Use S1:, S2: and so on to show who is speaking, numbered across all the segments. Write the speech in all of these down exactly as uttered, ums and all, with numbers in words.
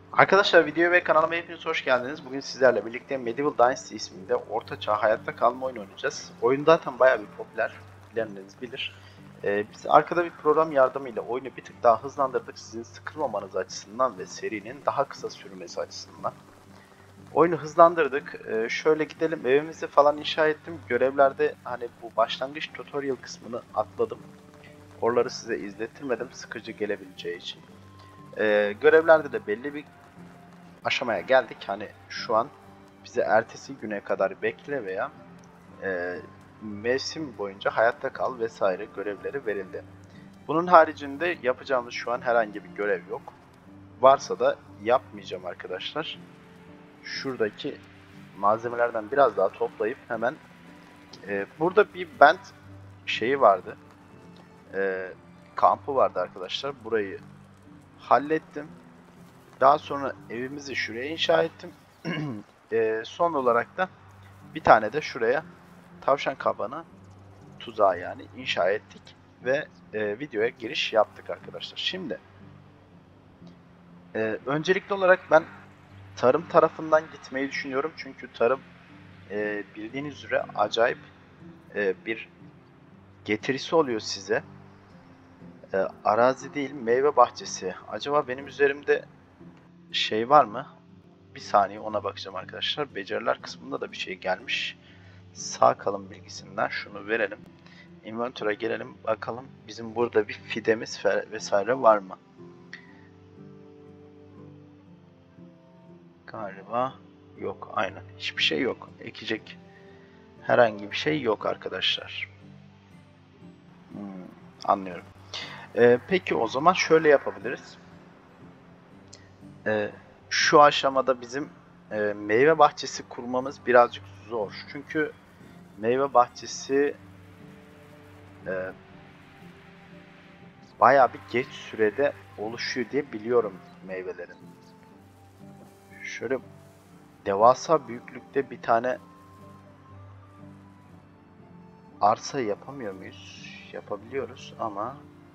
S1: Arkadaşlar videoya ve kanalıma hepiniz hoş geldiniz. Bugün sizlerle birlikte Medieval Dynasty isminde ortaçağ hayatta kalma oyunu oynayacağız. Oyun zaten bayağı bir popüler, bilenleriniz bilir. Ee, biz arkada bir program yardımıyla oyunu bir tık daha hızlandırdık sizin sıkılmamanız açısından ve serinin daha kısa sürmesi açısından. Oyunu hızlandırdık. Ee, şöyle gidelim, evimizi falan inşa ettim. Görevlerde hani bu başlangıç tutorial kısmını atladım. Oraları size izlettirmedim sıkıcı gelebileceği için. Ee, görevlerde de belli bir aşamaya geldik. Hani şu an bize ertesi güne kadar bekle veya e, mevsim boyunca hayatta kal vesaire görevleri verildi. Bunun haricinde yapacağımız şu an herhangi bir görev yok. Varsa da yapmayacağım arkadaşlar. Şuradaki malzemelerden biraz daha toplayıp hemen e, burada bir bent şeyi vardı. E, kampı vardı arkadaşlar. Burayı hallettim. Daha sonra evimizi şuraya inşa ettim. e, son olarak da bir tane de şuraya tavşan kabanı tuzağı yani inşa ettik ve e, videoya giriş yaptık arkadaşlar. Şimdi e, öncelikli olarak ben tarım tarafından gitmeyi düşünüyorum. Çünkü tarım e, bildiğiniz üzere acayip e, bir getirisi oluyor size. E, arazi değil meyve bahçesi. Acaba benim üzerimde şey var mı? Bir saniye ona bakacağım arkadaşlar. Beceriler kısmında da bir şey gelmiş. Sağ kalın bilgisinden şunu verelim. Inventory'a gelelim bakalım bizim burada bir fidemiz vesaire var mı? Galiba yok, aynen hiçbir şey yok. Ekecek herhangi bir şey yok arkadaşlar. Hmm, anlıyorum. Ee, peki o zaman şöyle yapabiliriz. Ee, şu aşamada bizim e, meyve bahçesi kurmamız birazcık zor. Çünkü meyve bahçesi e, bayağı bir geç sürede oluşuyor diye biliyorum meyvelerin. Şöyle devasa büyüklükte bir tane arsa yapamıyor muyuz? Yapabiliyoruz ama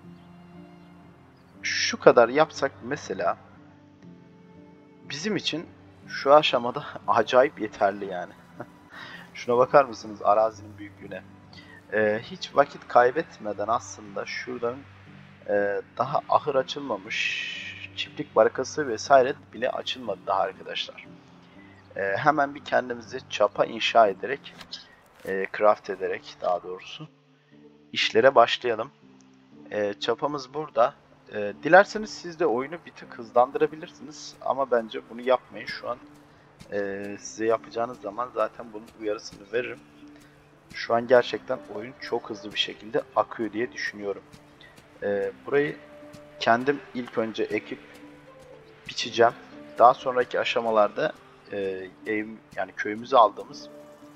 S1: şu kadar yapsak mesela bizim için şu aşamada acayip yeterli yani. Şuna bakar mısınız arazinin büyüklüğüne? Ee, hiç vakit kaybetmeden aslında şuradan e, daha ahır açılmamış çiftlik barakası vesaire bile açılmadı daha arkadaşlar. Ee, hemen bir kendimize çapa inşa ederek, e, craft ederek daha doğrusu işlere başlayalım. E, çapamız burada. E, dilerseniz siz de oyunu bir tık hızlandırabilirsiniz ama bence bunu yapmayın. Şu an e, size yapacağınız zaman zaten bunun uyarısını veririm. Şu an gerçekten oyun çok hızlı bir şekilde akıyor diye düşünüyorum. E, burayı kendim ilk önce ekip biçeceğim. Daha sonraki aşamalarda e, ev yani köyümüzü aldığımız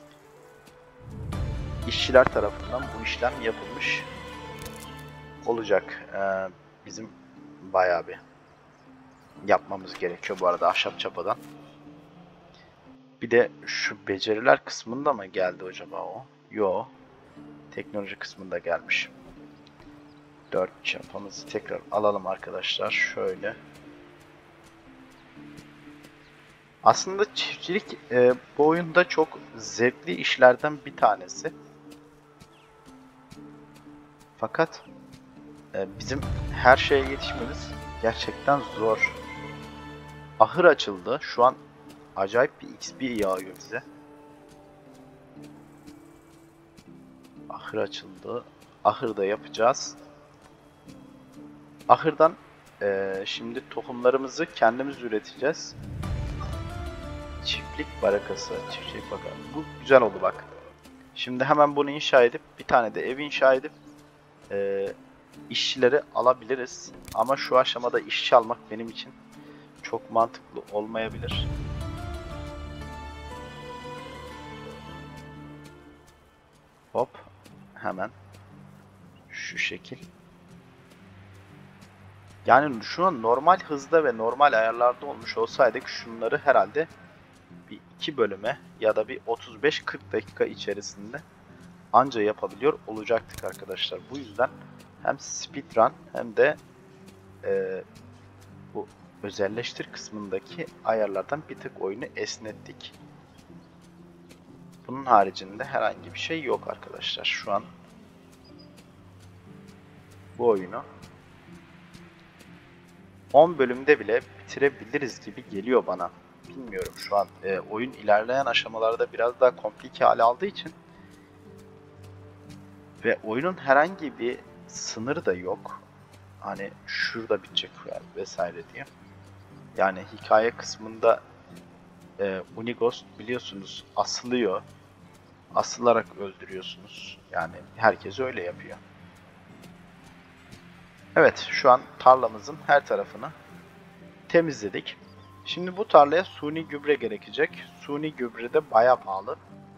S1: işçiler tarafından bu işlem yapılmış olacak. E, bizim bayağı bir yapmamız gerekiyor bu arada ahşap çapadan. Bir de şu beceriler kısmında mı geldi acaba o? Yo. Teknoloji kısmında gelmiş. dört çapamızı tekrar alalım arkadaşlar. Şöyle. Aslında çiftçilik e, bu oyunda çok zevkli işlerden bir tanesi. Fakat e, bizim her şeye yetişmemiz gerçekten zor. Ahır açıldı. Şu an acayip bir X P yağıyor bize. Ahır açıldı. Ahırda yapacağız. Ahırdan e, şimdi tohumlarımızı kendimiz üreteceğiz. Çiftlik barakası, çiftlik barakası. Bu güzel oldu bak. Şimdi hemen bunu inşa edip bir tane de ev inşa edip e, işçileri alabiliriz. Ama şu aşamada işçi almak benim için çok mantıklı olmayabilir. Hop, hemen şu şekil. Yani şu an normal hızda ve normal ayarlarda olmuş olsaydık şunları herhalde bir iki bölüme ya da bir otuz beş kırk dakika içerisinde anca yapabiliyor olacaktık arkadaşlar. Bu yüzden hem speedrun hem de e, bu özelleştir kısmındaki ayarlardan bir tık oyunu esnettik. Bunun haricinde herhangi bir şey yok arkadaşlar. Şu an bu oyunu on bölümde bile bitirebiliriz gibi geliyor bana. Bilmiyorum, şu an e, oyun ilerleyen aşamalarda biraz daha komplike hale aldığı için ve oyunun herhangi bir sınırı da yok. Hani şurada bitecek vesaire diye. Yani hikaye kısmında e, Unighost biliyorsunuz asılıyor. Asılarak öldürüyorsunuz. Yani herkes öyle yapıyor. Evet, şu an tarlamızın her tarafını temizledik. Şimdi bu tarlaya suni gübre gerekecek. Suni gübre de bayağı pahalı.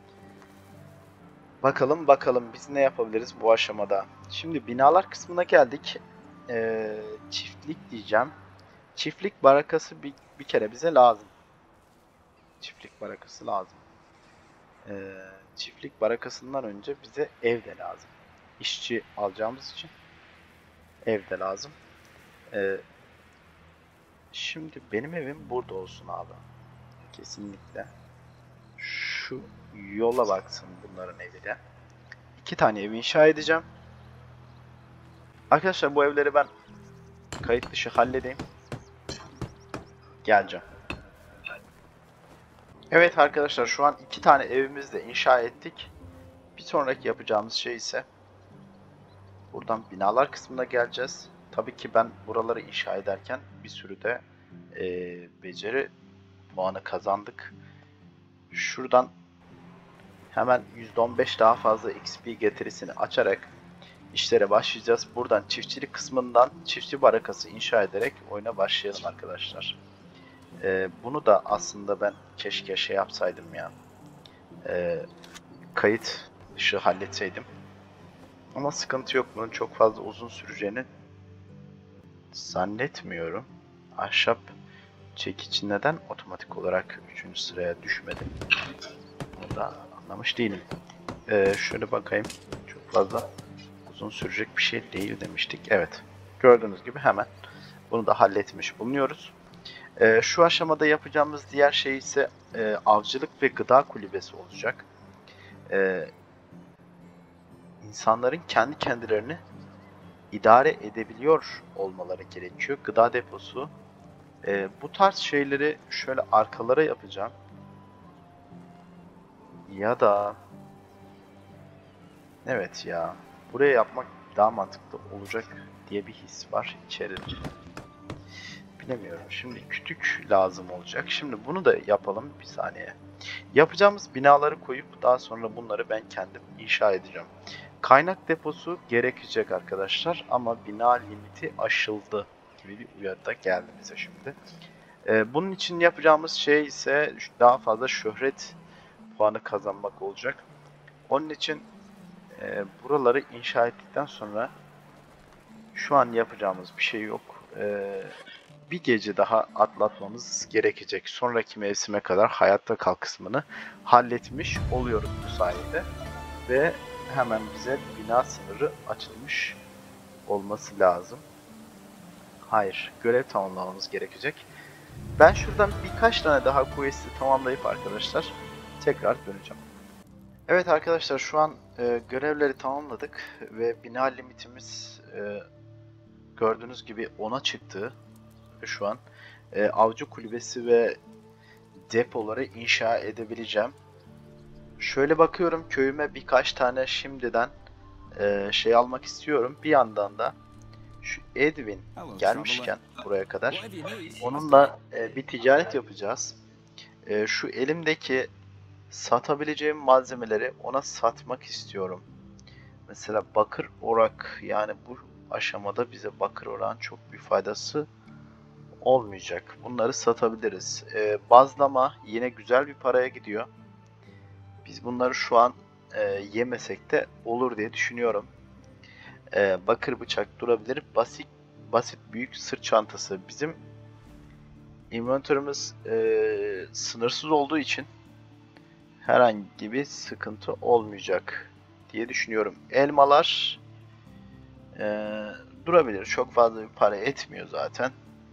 S1: Bakalım bakalım biz ne yapabiliriz bu aşamada. Şimdi binalar kısmına geldik. Ee, çiftlik diyeceğim. Çiftlik barakası bir, bir kere bize lazım. Çiftlik barakası lazım. Ee, çiftlik barakasından önce bize ev de lazım. İşçi alacağımız için ev de lazım. Ee, şimdi benim evim burada olsun abi. Kesinlikle. Şu yola baksın bunların evi de. İki tane ev inşa edeceğim. Arkadaşlar bu evleri ben kayıt dışı halledeyim. Geleceğim. Evet arkadaşlar, şu an iki tane evimizi de inşa ettik. Bir sonraki yapacağımız şey ise buradan binalar kısmına geleceğiz. Tabii ki ben buraları inşa ederken bir sürü de e, beceri puanı kazandık. Şuradan hemen yüzde on beş daha fazla X P getirisini açarak işlere başlayacağız. Buradan çiftçilik kısmından çiftçi barakası inşa ederek oyuna başlayalım arkadaşlar. Ee, bunu da aslında ben keşke şey yapsaydım ya. Ee, kayıt dışı halletseydim. Ama sıkıntı yok, bunun çok fazla uzun süreceğini zannetmiyorum. Ahşap çekici neden otomatik olarak üçüncü sıraya düşmedi? Bunu da anlamış değilim. Ee, şöyle bakayım. Çok fazla uzun sürecek bir şey değil demiştik. Evet. Gördüğünüz gibi hemen bunu da halletmiş bulunuyoruz. Ee, şu aşamada yapacağımız diğer şey ise e, avcılık ve gıda kulübesi olacak. Ee, insanların kendi kendilerini idare edebiliyor olmaları gerekiyor. Gıda deposu. Ee, bu tarz şeyleri şöyle arkalara yapacağım. Ya da evet ya, buraya yapmak daha mantıklı olacak diye bir his var içeride. Bilemiyorum. Şimdi kütük lazım olacak. Şimdi bunu da yapalım bir saniye. Yapacağımız binaları koyup daha sonra bunları ben kendim inşa edeceğim. Kaynak deposu gerekecek arkadaşlar ama bina limiti aşıldı gibi bir uyarı da geldi bize şimdi. Ee, bunun için yapacağımız şey ise daha fazla şöhret puanı kazanmak olacak. Onun için e, buraları inşa ettikten sonra şu an yapacağımız bir şey yok. Ee, bir gece daha atlatmamız gerekecek. Sonraki mevsime kadar hayatta kal kısmını halletmiş oluyoruz bu sayede. Ve hemen bize bina sınırı açılmış olması lazım. Hayır, görev tamamlamamız gerekecek. Ben şuradan birkaç tane daha quest'i tamamlayıp arkadaşlar tekrar döneceğim. Evet arkadaşlar, şu an e, görevleri tamamladık ve bina limitimiz e, gördüğünüz gibi ona çıktı. Şu an e, avcı kulübesi ve depoları inşa edebileceğim. Şöyle bakıyorum, köyüme birkaç tane şimdiden e, şey almak istiyorum. Bir yandan da şu Edwin gelmişken buraya kadar onunla e, bir ticaret yapacağız. E, şu elimdeki satabileceğim malzemeleri ona satmak istiyorum. Mesela bakır orak, yani bu aşamada bize bakır orağın çok bir faydası olmayacak. Bunları satabiliriz. Ee, bazlama yine güzel bir paraya gidiyor. Biz bunları şu an e, yemesek de olur diye düşünüyorum. Ee, bakır bıçak durabilir. Basit basit büyük sırt çantası. Bizim inventörümüz e, sınırsız olduğu için herhangi bir sıkıntı olmayacak diye düşünüyorum. Elmalar e, durabilir. Çok fazla bir para etmiyor zaten.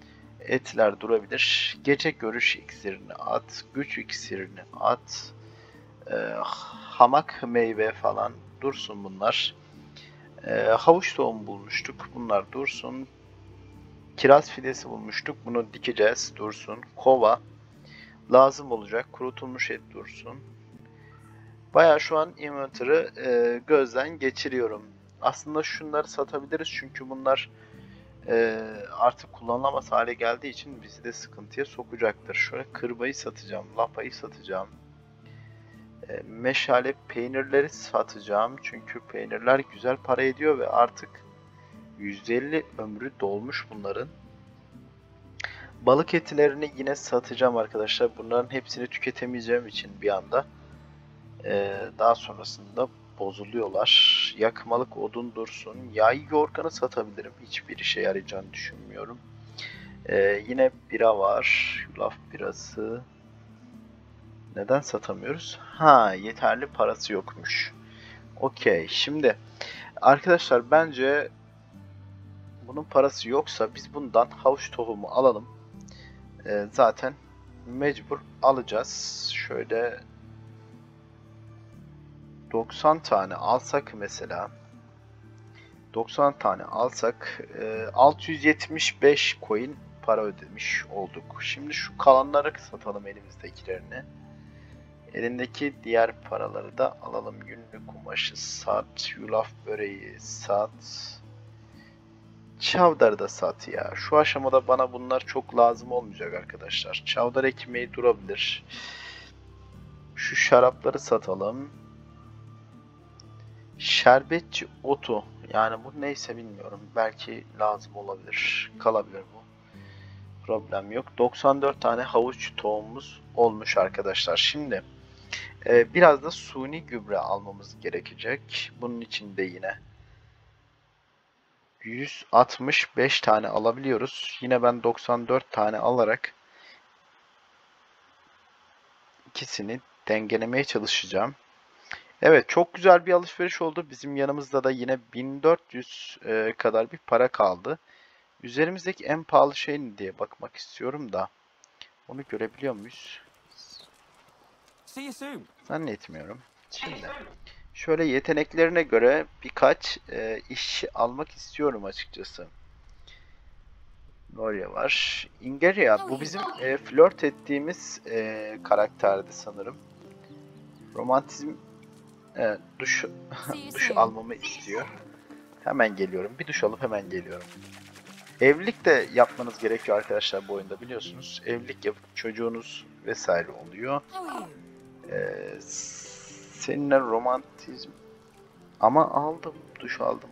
S1: etler durabilir. Gece görüş iksirini at. Güç iksirini at. E, hamak meyve falan dursun bunlar. E, havuç tohumu bulmuştuk. Bunlar dursun. Kiraz fidesi bulmuştuk. Bunu dikeceğiz. Dursun. Kova lazım olacak. Kurutulmuş et dursun. Baya şu an inventory'ı e, gözden geçiriyorum. Aslında şunları satabiliriz çünkü bunlar e, artık kullanılamaz hale geldiği için bizi de sıkıntıya sokacaktır. Şöyle kırbayı satacağım, lapayı satacağım. E, meşale peynirleri satacağım çünkü peynirler güzel para ediyor ve artık yüzde elli ömrü dolmuş bunların. Balık etilerini yine satacağım arkadaşlar. Bunların hepsini tüketemeyeceğim için bir anda. Ee, daha sonrasında bozuluyorlar. Yakmalık odun dursun. Yay yorganı satabilirim. Hiçbir işe yarayacağını düşünmüyorum. Ee, yine bira var. Yulaf birası. Neden satamıyoruz? Ha, yeterli parası yokmuş. Okey. Şimdi arkadaşlar bence bunun parası yoksa biz bundan havuç tohumu alalım. Ee, zaten mecbur alacağız. Şöyle doksan tane alsak mesela, doksan tane alsak altı yüz yetmiş beş coin para ödemiş olduk. Şimdi şu kalanları satalım, elimizdekilerini. Elindeki diğer paraları da alalım. Günlük kumaşı sat, yulaf böreği sat, çavdarı da sat ya. Şu aşamada bana bunlar çok lazım olmayacak arkadaşlar. Çavdar ekmeği durabilir. Şu şarapları satalım. Şerbetçi otu. Yani bu neyse bilmiyorum. Belki lazım olabilir. Kalabilir bu. Problem yok. doksan dört tane havuç tohumumuz olmuş arkadaşlar. Şimdi e, biraz da suni gübre almamız gerekecek. Bunun için de yine yüz altmış beş tane alabiliyoruz. Yine ben doksan dört tane alarak ikisini dengelemeye çalışacağım. Evet, çok güzel bir alışveriş oldu. Bizim yanımızda da yine bin dört yüz e, kadar bir para kaldı. Üzerimizdeki en pahalı şey ne diye bakmak istiyorum da onu görebiliyor muyuz? Zannetmiyorum. Şimdi şöyle yeteneklerine göre birkaç e, işçi almak istiyorum açıkçası. Noria var. Ingeria, bu bizim e, flört ettiğimiz e, karakterdi sanırım. Romantizm e, duş duş almamı istiyor. Hemen geliyorum. Bir duş alıp hemen geliyorum. Evlilik de yapmanız gerekiyor arkadaşlar bu oyunda, biliyorsunuz. Evlilik yapıp çocuğunuz vesaire oluyor. Ee, seninle romantizm... Ama aldım, duş aldım.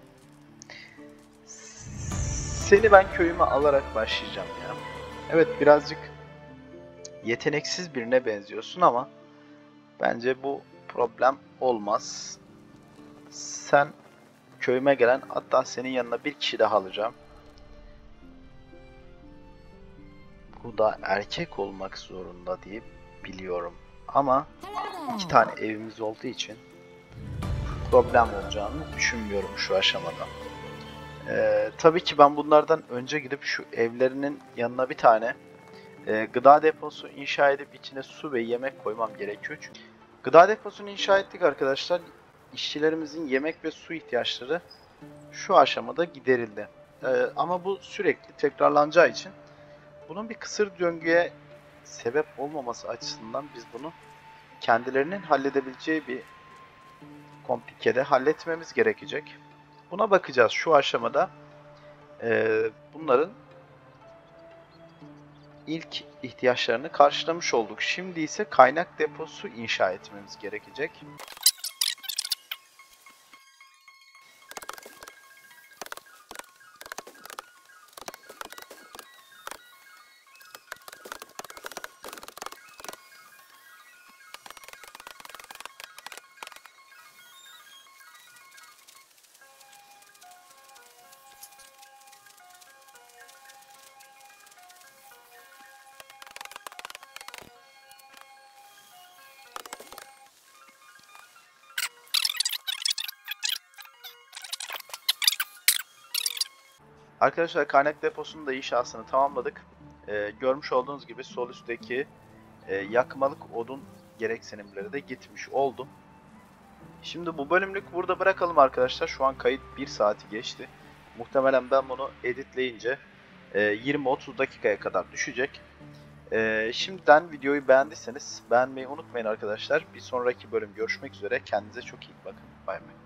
S1: Seni ben köyüme alarak başlayacağım ya. Evet, birazcık yeteneksiz birine benziyorsun ama bence bu problem olmaz. Sen köyüme gelen, hatta senin yanına bir kişi daha alacağım. Bu da erkek olmak zorunda diye biliyorum. Ama iki tane evimiz olduğu için problem olacağını düşünmüyorum şu aşamada. Ee, tabii ki ben bunlardan önce gidip şu evlerinin yanına bir tane e, gıda deposu inşa edip içine su ve yemek koymam gerekiyor. Çünkü gıda deposunu inşa ettik arkadaşlar. İşçilerimizin yemek ve su ihtiyaçları şu aşamada giderildi. Ee, ama bu sürekli tekrarlanacağı için bunun bir kısır döngüye sebep olmaması açısından biz bunu kendilerinin halledebileceği bir komplikede halletmemiz gerekecek. Buna bakacağız şu aşamada. E, bunların ilk ihtiyaçlarını karşılamış olduk. Şimdi ise kaynak deposu inşa etmemiz gerekecek. Arkadaşlar kaynak deposunun da inşasını tamamladık. e, görmüş olduğunuz gibi sol üstteki e, yakmalık odun gereksinimleri de gitmiş oldu. Şimdi bu bölümlük burada bırakalım arkadaşlar. Şu an kayıt bir saati geçti. Muhtemelen ben bunu editleyince e, yirmi otuz dakikaya kadar düşecek. E, şimdiden videoyu beğendiyseniz beğenmeyi unutmayın arkadaşlar. Bir sonraki bölüm görüşmek üzere. Kendinize çok iyi bakın. Bay bay.